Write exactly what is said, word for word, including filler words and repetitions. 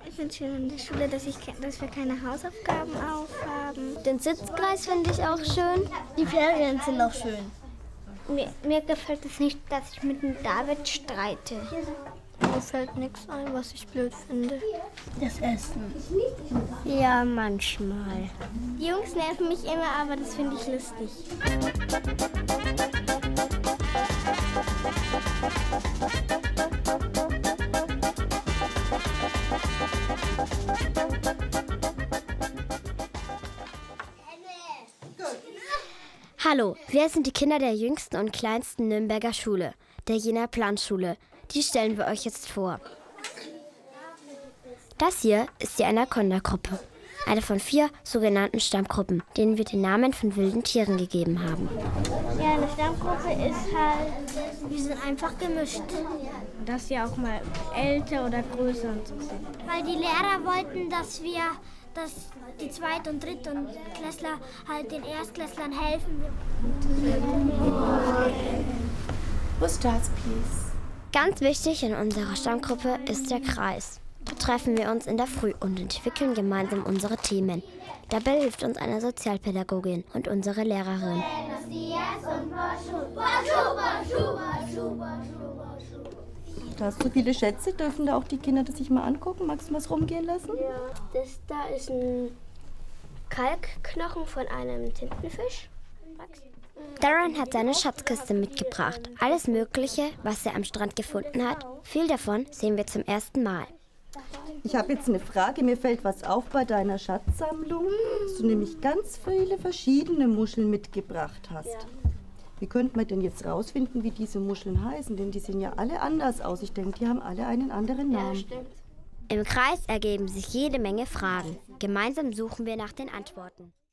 Ich finde schön in der Schule, dass, ich, dass wir keine Hausaufgaben aufhaben. Den Sitzkreis finde ich auch schön. Die Ferien sind auch schön. Mir, mir gefällt es nicht, dass ich mit dem David streite. Mir fällt nichts ein, was ich blöd finde. Das Essen. Ja, manchmal. Die Jungs nerven mich immer, aber das finde ich lustig. Hallo, wir sind die Kinder der jüngsten und kleinsten Nürnberger Schule, der Jenaer Planschule. Die stellen wir euch jetzt vor. Das hier ist die Anaconda-Gruppe, eine von vier sogenannten Stammgruppen, denen wir den Namen von wilden Tieren gegeben haben. Ja, eine Stammgruppe ist halt, Wir sind einfach gemischt. dass sie auch mal älter oder größer und so sind. Weil die Lehrer wollten, dass wir, dass die Zweit- und Dritt- und Klässler halt den Erstklässlern helfen. Was das, please? Ganz wichtig in unserer Stammgruppe ist der Kreis. Da treffen wir uns in der Früh und entwickeln gemeinsam unsere Themen. Dabei hilft uns eine Sozialpädagogin und unsere Lehrerin. Da hast du viele Schätze. Dürfen da auch die Kinder das sich mal angucken? Magst du was rumgehen lassen? Ja, das da ist ein Kalkknochen von einem Tintenfisch. Darren hat seine Schatzkiste mitgebracht. Alles Mögliche, was er am Strand gefunden hat. Viel davon sehen wir zum ersten Mal. Ich habe jetzt eine Frage. Mir fällt was auf bei deiner Schatzsammlung, dass du nämlich ganz viele verschiedene Muscheln mitgebracht hast. Ja. Wie könnte man denn jetzt rausfinden, wie diese Muscheln heißen? Denn die sehen ja alle anders aus. Ich denke, die haben alle einen anderen Namen. Im Kreis ergeben sich jede Menge Fragen. Gemeinsam suchen wir nach den Antworten.